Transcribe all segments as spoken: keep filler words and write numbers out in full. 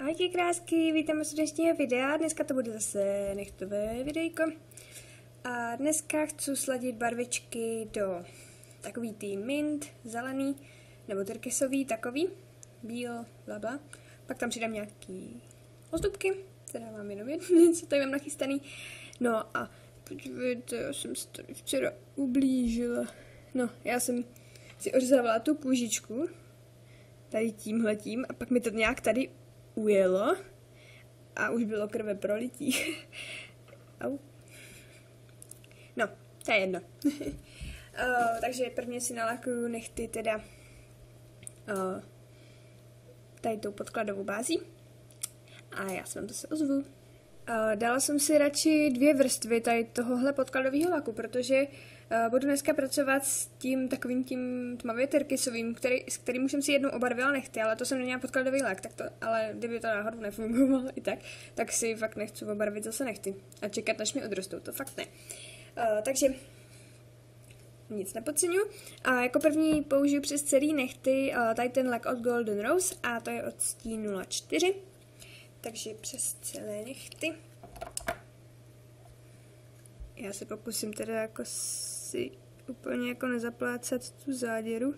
Ahojky krásky, vítám u dnešního videa, dneska to bude zase nechtové videjko. A dneska chci sladit barvičky do takový tý mint, zelený, nebo turkisový, takový, bíl, blabla. Pak tam přidám nějaký ozdobky, teda mám jenom jedno, co tady mám nachystaný. No a podívejte, já jsem se tady včera ublížila. No, já jsem si ořezávala tu kůžičku, tady tímhletím, a pak mi to nějak tady ujelo a už bylo krve prolití. Au. No, to je jedno. uh, takže prvně si nalakuju nechty teda uh, tady tou podkladovou bází a já se vám zase ozvu. Uh, dala jsem si radši dvě vrstvy tady tohohle podkladového laku, protože uh, budu dneska pracovat s tím takovým tím tmavě turkisovým, který, s kterým už jsem si jednou obarvila nechty, ale to jsem neměla podkladový lak, tak to, ale kdyby to náhodou nefungovalo i tak, tak si fakt nechci obarvit zase nechty a čekat, než mi odrostou, to fakt ne. Uh, takže nic nepodceňuji. A jako první použiju přes celý nechty uh, tady ten lak od Golden Rose a to je od stín nula čtyři. Takže přes celé nechty. Já se pokusím teda jako si úplně jako nezaplácat tu záděru.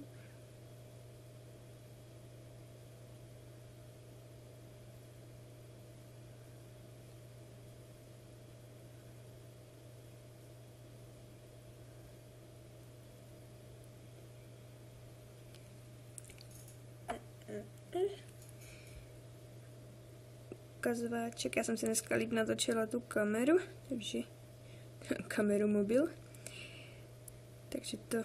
Ukazováček, já jsem si dneska líp natočila tu kameru, takže kameru mobil, takže to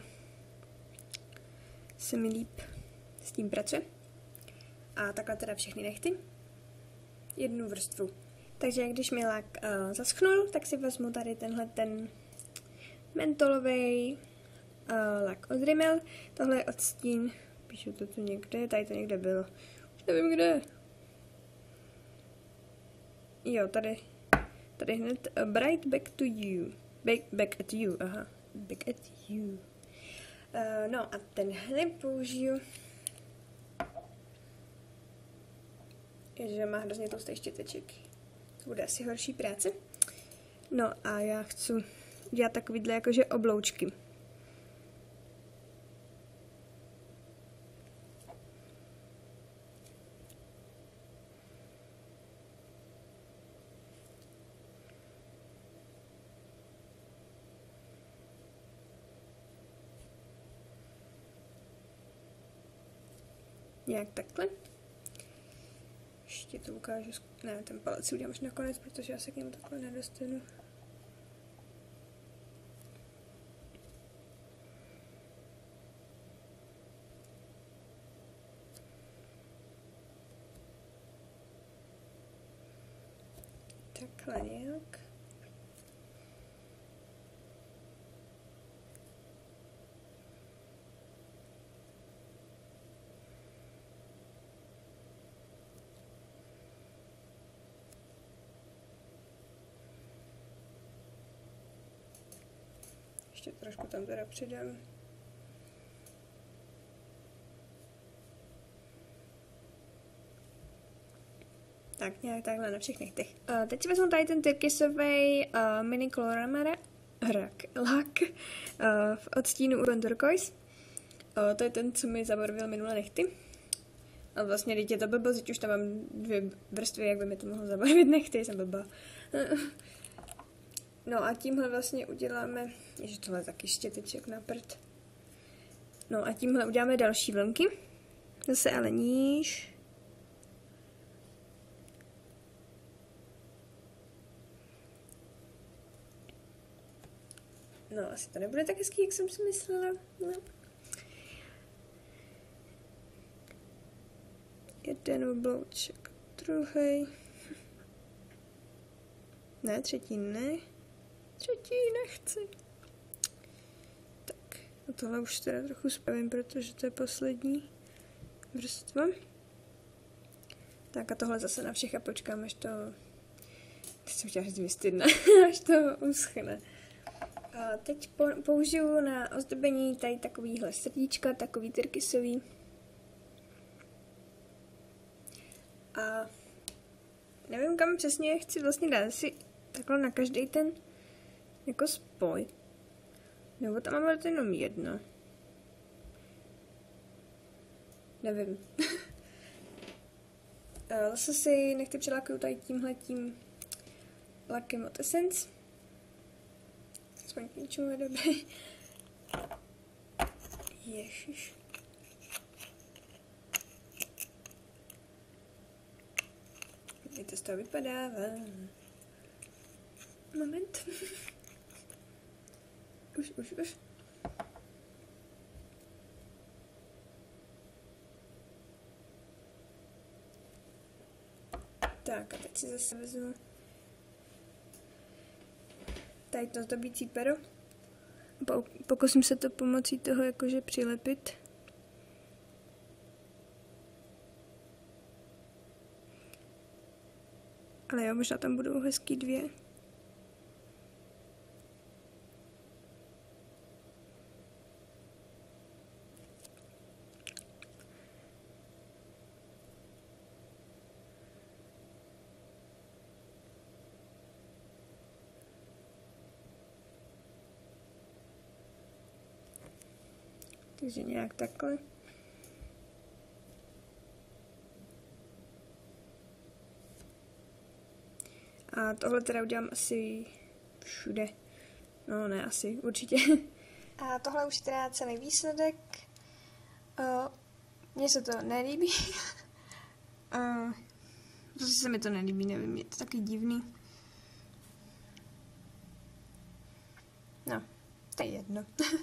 se mi líp s tím pracuje. A takhle teda všechny nechty, jednu vrstvu. Takže když mi lak uh, zaschnul, tak si vezmu tady tenhle ten mentolový uh, lak od Rimmel, tohle je odstín, píšu to tu někde, tady to někde bylo, už nevím kde. Jo, tady, tady hned uh, Bright Back to You. Back, back at You, aha. Back at You. Uh, no a tenhle použiju. Ježe, má hrozně tlustý štěteček. To bude asi horší práce. No a já chci dělat takovýhle jakože obloučky. Nějak takhle. Ještě to ukážu. Ne, ten palec si udělám až nakonec, protože já se k němu takhle nedostanu. Takhle nějak. Ještě trošku tam teda přidám. Tak nějak takhle na všech nechtech. Uh, teď si vezmu tady ten turkisový uh, mini Coloramara hrak, lak uh, v odstínu Urban Turquoise. Uh, to je ten, co mi zabarvil minulé nechty. A vlastně, teď je to blbost, teď už tam mám dvě vrstvy, jak by mi to mohlo zabarvit nechty, jsem blbá. No a tímhle vlastně uděláme, ježe tohle je taky štěteček na prd. No a tímhle uděláme další vlnky, zase ale níž. No asi to nebude tak hezký, jak jsem si myslela. No. Jeden oblouček, druhý. Ne, třetí ne. Třetí nechci. Tak, a tohle už teda trochu spravím, protože to je poslední vrstva. Tak a tohle zase na všech a počkám, až to... Teď jsem chtěla říct vystydne, až to uschne. A teď použiju na ozdobení tady takovýhle srdíčka, takový turkisový. A nevím, kam přesně chci vlastně dát, si takhle na každý ten jako spoj. Nebo tam máme to jenom jedno. Nevím. Zase si nechci přilákuju tady tímhletím lakem od Essence. Aspoň k něčemu je dobrý. Ježiš. Jak to z toho vypadá? Moment. Už, už, už. Tak a teď si zase vezmu tady to zdobící pero. Pokusím se to pomocí toho jakože přilepit. Ale jo, možná tam budou hezký dvě. Takže nějak takhle. A tohle teda udělám asi všude. No ne, asi, určitě. A tohle už teda celý výsledek. Uh, Mně se to nelíbí. uh, Zase se mi to nelíbí, nevím, je to taky divný. No, to je jedno.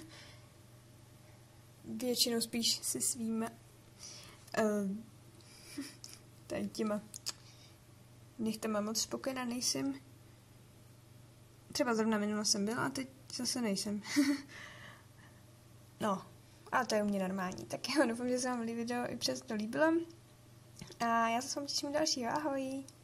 Většinou spíš se svýma uh, tady těma nechtama moc spokojená nejsem. Třeba zrovna minule jsem byla a teď zase nejsem. No, ale to je u mě normální. Tak jo, doufám, že se vám video i přesto líbilo. A já se s vámi těším dalšího. Ahoj!